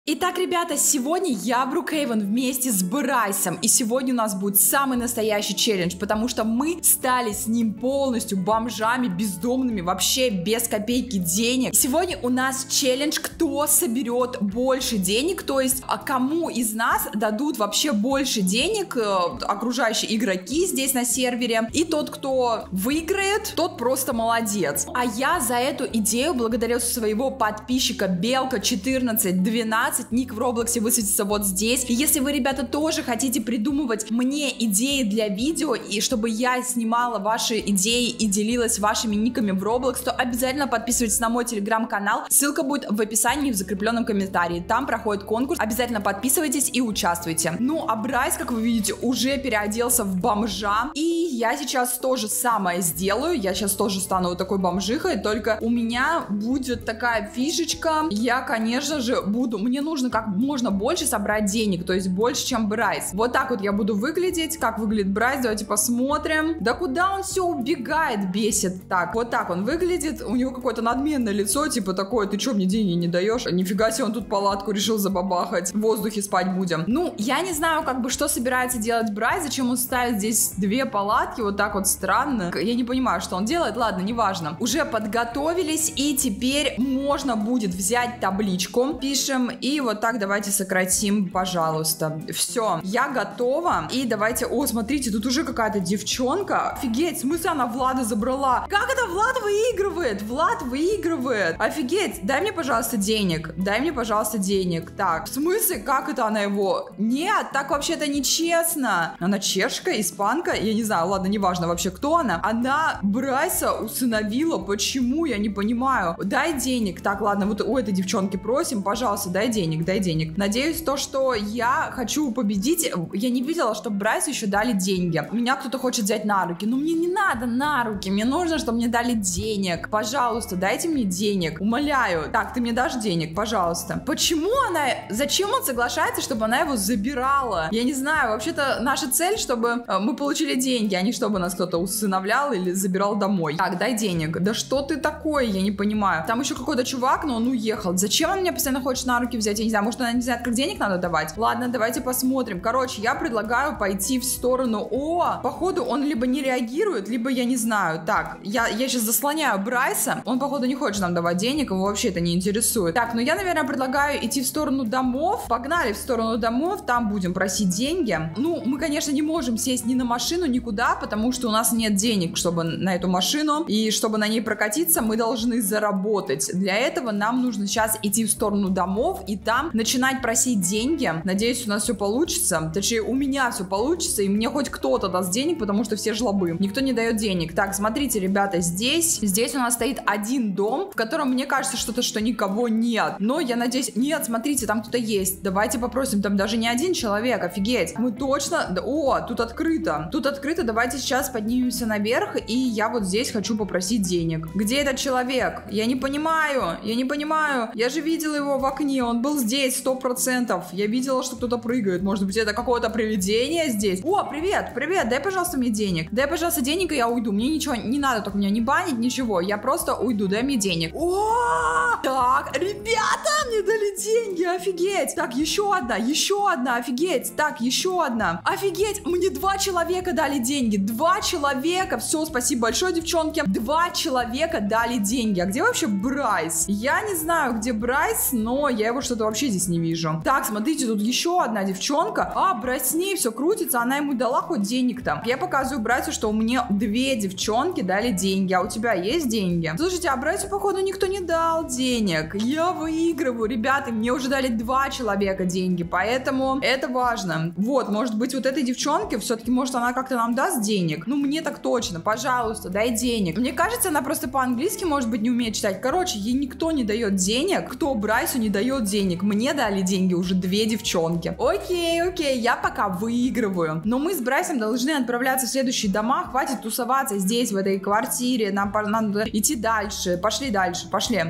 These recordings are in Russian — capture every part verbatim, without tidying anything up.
Итак, ребята, сегодня я, Брукхейвен, вместе с Брайсом, и сегодня у нас будет самый настоящий челлендж, потому что мы стали с ним полностью бомжами, бездомными, вообще без копейки денег. Сегодня у нас челлендж, кто соберет больше денег, то есть а кому из нас дадут вообще больше денег э, окружающие игроки здесь на сервере, и тот, кто выиграет, тот просто молодец. А я за эту идею благодарю своего подписчика Белка четырнадцать двенадцать. Ник в Роблоксе высветится вот здесь. И если вы, ребята, тоже хотите придумывать мне идеи для видео, и чтобы я снимала ваши идеи и делилась вашими никами в Роблокс, то обязательно подписывайтесь на мой телеграм-канал. Ссылка будет в описании и в закрепленном комментарии. Там проходит конкурс. Обязательно подписывайтесь и участвуйте. Ну, а Брайс, как вы видите, уже переоделся в бомжа. И я сейчас то же самое сделаю. Я сейчас тоже стану вот такой бомжихой, только у меня будет такая фишечка. Я, конечно же, буду... Мне нужно как можно больше собрать денег, то есть больше, чем Брайс. Вот так вот я буду выглядеть. Как выглядит Брайс, давайте посмотрим. Да куда он все убегает, бесит. Так, вот так он выглядит. У него какое-то надменное лицо, типа такое: ты что, мне деньги не даешь? Нифига себе, он тут палатку решил забабахать. В воздухе спать будем. Ну, я не знаю, как бы, что собирается делать Брайс, зачем он ставит здесь две палатки, вот так вот странно. Я не понимаю, что он делает. Ладно, неважно. Уже подготовились, и теперь можно будет взять табличку. Пишем. И вот так давайте сократим, пожалуйста. Все, я готова. И давайте... О, смотрите, тут уже какая-то девчонка. Офигеть, в смысле она Влада забрала? Как это Влад выигрывает? Влад выигрывает. Офигеть, дай мне, пожалуйста, денег. Дай мне, пожалуйста, денег. Так, в смысле, как это она его? Нет, так вообще-то нечестно. Она чешка, испанка? Я не знаю, ладно, неважно вообще, кто она. Она Брайса усыновила. Почему? Я не понимаю. Дай денег. Так, ладно, вот у этой девчонки просим, пожалуйста, дай денег, дай денег. Надеюсь, то, что я хочу победить. Я не видела, чтобы Брайсу еще дали деньги. Меня кто-то хочет взять на руки. Но мне не надо на руки. Мне нужно, чтобы мне дали денег. Пожалуйста, дайте мне денег. Умоляю. Так, ты мне дашь денег, пожалуйста. Почему она... Зачем он соглашается, чтобы она его забирала? Я не знаю. Вообще-то наша цель, чтобы мы получили деньги, а не чтобы нас кто-то усыновлял или забирал домой. Так, дай денег. Да что ты такой? Я не понимаю. Там еще какой-то чувак, но он уехал. Зачем он меня постоянно хочет на руки взять? Я не знаю, может, она не знает, как денег надо давать? Ладно, давайте посмотрим. Короче, я предлагаю пойти в сторону... О, походу, он либо не реагирует, либо я не знаю. Так, я, я сейчас заслоняю Брайса. Он, походу, не хочет нам давать денег, его вообще это не интересует. Так, ну я, наверное, предлагаю идти в сторону домов. Погнали в сторону домов, там будем просить деньги. Ну, мы, конечно, не можем сесть ни на машину, никуда, потому что у нас нет денег, чтобы на эту машину. И чтобы на ней прокатиться, мы должны заработать. Для этого нам нужно сейчас идти в сторону домов и там начинать просить деньги. Надеюсь, у нас все получится. Точнее, у меня все получится, и мне хоть кто-то даст денег, потому что все жлобы. Никто не дает денег. Так, смотрите, ребята, здесь, здесь у нас стоит один дом, в котором, мне кажется, что-то, что никого нет. Но я надеюсь... Нет, смотрите, там кто-то есть. Давайте попросим, там даже не один человек, офигеть. Мы точно... О, тут открыто. Тут открыто, давайте сейчас поднимемся наверх, и я вот здесь хочу попросить денег. Где этот человек? Я не понимаю, я не понимаю. Я же видела его в окне, он был здесь, сто процентов. Я видела, что кто-то прыгает. Может быть, это какое-то привидение здесь? О, привет, привет, дай, пожалуйста, мне денег. Дай, пожалуйста, денег, и я уйду. Мне ничего не надо, только меня не банить, ничего. Я просто уйду, дай мне денег. О, так, ребята, мне дали деньги, офигеть. Так, еще одна, еще одна, офигеть. Так, еще одна. Офигеть, мне два человека дали деньги. Два человека. Все, спасибо большое, девчонки. Два человека дали деньги. А где вообще Брайс? Я не знаю, где Брайс, но я его что-то вообще здесь не вижу. Так, смотрите, тут еще одна девчонка. А, Брайс с ней все крутится, она ему дала хоть денег-то. Я показываю Брайсу, что у меня две девчонки дали деньги, а у тебя есть деньги? Слушайте, а Брайсу, походу, никто не дал денег. Я выигрываю, ребята, мне уже дали два человека деньги, поэтому это важно. Вот, может быть, вот этой девчонке все-таки, может, она как-то нам даст денег? Ну, мне так точно, пожалуйста, дай денег. Мне кажется, она просто по-английски, может быть, не умеет читать. Короче, ей никто не дает денег. Кто Брайсу не дает денег? Мне дали деньги уже две девчонки. Окей, окей, я пока выигрываю. Но мы с Брайсом должны отправляться в следующие дома. Хватит тусоваться здесь, в этой квартире. Нам надо идти дальше. Пошли дальше, пошли. Ты куда пошла?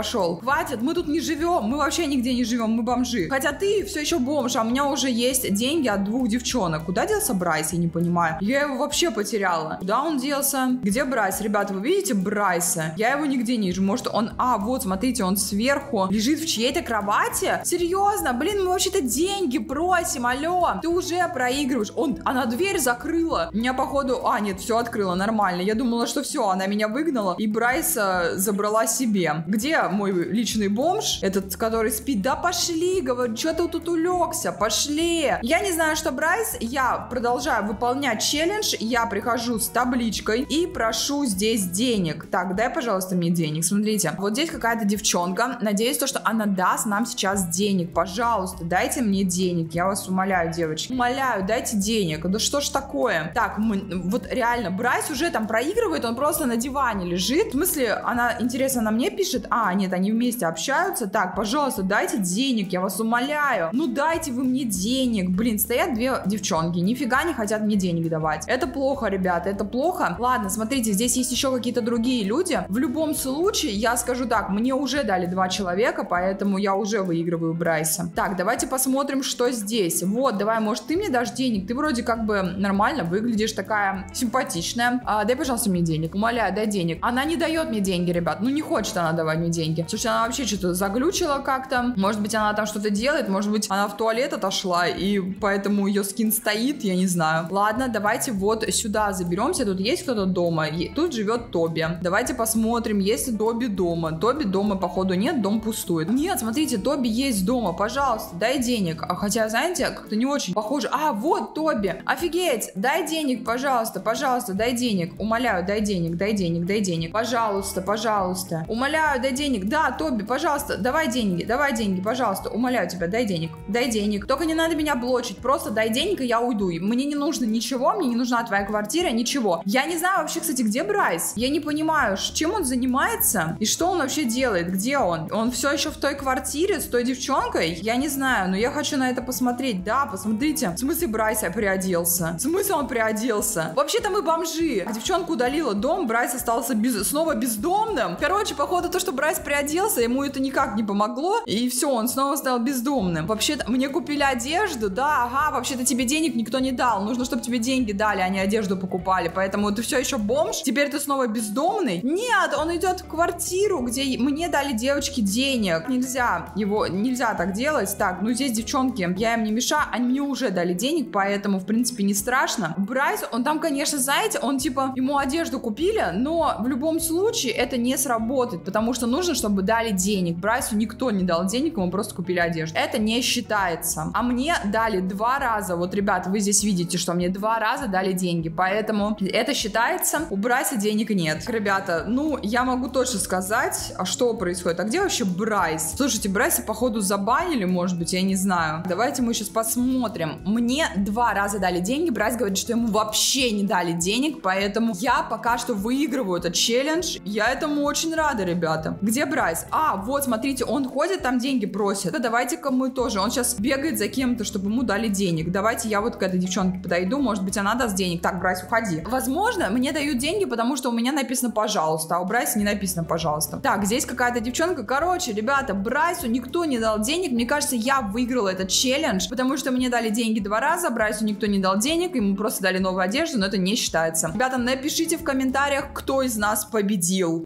пошел. Хватит, мы тут не живем, мы вообще нигде не живем, мы бомжи. Хотя ты все еще бомж, а у меня уже есть деньги от двух девчонок. Куда делся Брайс, я не понимаю. Я его вообще потеряла. Куда он делся? Где Брайс? Ребята, вы видите Брайса? Я его нигде не вижу. Может он... А, вот, смотрите, он сверху лежит в чьей-то кровати? Серьезно? Блин, мы вообще-то деньги просим, алло. Ты уже проигрываешь. Он... Она дверь закрыла. Меня, походу... А, нет, все открыла, нормально. Я думала, что все, она меня выгнала и Брайса забрала себе. Где мой личный бомж? Этот, который спит? Да пошли, говорю, что ты тут улегся? Пошли. Я не знаю, что Брайс. Я продолжаю выполнять челлендж. Я прихожу с табличкой и прошу здесь денег. Так, дай, пожалуйста, мне денег. Смотрите, вот здесь какая-то девчонка. Надеюсь, то, что она даст нам сейчас денег. Пожалуйста, дайте мне денег. Я вас умоляю, девочки. Умоляю, дайте денег. Да что ж такое? Так, мы, вот реально, Брайс уже там проигрывает, он просто на диване лежит. В смысле, она, интересно, она мне пишет? А, нет, они вместе общаются. Так, пожалуйста, дайте денег, я вас умоляю. Ну дайте вы мне денег. Блин, стоят две девчонки, нифига не хотят мне денег давать. Это плохо, ребята, это плохо. Ладно, смотрите, здесь есть еще какие-то другие люди. В любом случае, я скажу так, мне уже дали два человека, поэтому я уже выигрываю Брайса. Так, давайте посмотрим, что здесь. Вот, давай, может, ты мне дашь денег? Ты вроде как бы нормально выглядишь, такая симпатичная. А, дай, пожалуйста, мне денег. Умоляю, дай денег. Она не дает мне деньги, ребят. Ну, не хочет она давать мне деньги. Слушай, она вообще что-то заглючила как-то. Может быть, она там что-то делает. Может быть, она в туалет отошла, и поэтому ее скин стоит, я не знаю. Ладно, давайте вот сюда заберемся. Тут есть кто-то дома? Тут живет Тоби. Давайте посмотрим, есть ли Тоби дома. Тоби дома, походу, нет, дом пустует. Нет, смотрите, Тоби есть дома. Пожалуйста, дай денег. А хотя, знаете, как-то не очень похоже. А, вот Тоби. Офигеть. Дай денег, пожалуйста, пожалуйста, дай денег. Умоляю, дай денег, дай денег, дай денег. Пожалуйста, пожалуйста. Умоляю, дай денег. Да, Тоби, пожалуйста, давай деньги, давай деньги, пожалуйста. Умоляю тебя, дай денег. Дай денег. Только не надо меня блочить. Просто дай денег, и я уйду. Мне не нужно ничего, мне не нужна твоя квартира, ничего. Я не знаю вообще, кстати, где Брайс. Я не понимаю, чем он занимается и что он вообще делает, где он. Он все еще в той квартире с той девчонкой? Я не знаю, но я хочу на это посмотреть. Да, посмотрите. В смысле Брайс приоделся? В смысле он приоделся? Вообще-то мы бомжи. Девчонка удалила дом, Брайс остался без... снова бездомным. Короче, походу то, что Брайс приоделся, ему это никак не помогло. И все, он снова стал бездомным. Вообще-то мне купили одежду, да, ага, вообще-то тебе денег никто не дал. Нужно, чтобы тебе деньги дали, а не одежду покупали. Поэтому ты все еще бомж. Теперь ты снова бездомный. Нет, он идет в квартиру, где мне дали девочки денег. Нельзя его, нельзя так делать. Так, ну здесь девчонки, я им не мешаю, они мне уже дали денег, поэтому, в принципе, не страшно. Брайс, он там, конечно, знаете, он типа, ему одежду купили, но в любом случае это не сработает, потому что нужно, чтобы дали денег. Брайсу никто не дал денег, ему просто купили одежду. Это не считается. А мне дали два раза, вот, ребят, вы здесь видите, что мне два раза дали деньги, поэтому это считается. У Брайса денег нет. Ребята, ну, я могу точно сказать, а что происходит. А где вообще Брайс? Слушайте, Брайса, походу, забанили, может быть, я не знаю. Давайте мы сейчас посмотрим. Мне два раза дали деньги. Брайс говорит, что ему вообще не дали денег, поэтому я пока что выигрываю этот челлендж. Я этому очень рада, ребята. Где Брайс? А, вот, смотрите, он ходит, там деньги просит. Да, давайте-ка мы тоже. Он сейчас бегает за кем-то, чтобы ему дали денег. Давайте я вот к этой девчонке подойду, может быть, она даст денег. Так, Брайс, уходи. Возможно, мне дают деньги, потому что у меня написано «пожалуйста», а у Брайса не написано «пожалуйста». Так, здесь какая-то девчонка. Короче, ребята, Брайсу никто не дал денег. Мне кажется, я выиграла этот челлендж, потому что мне дали деньги два раза, Брайсу никто не дал денег, ему просто дали новую одежду, но это не считается. Ребята, напишите в комментариях, кто из нас победил.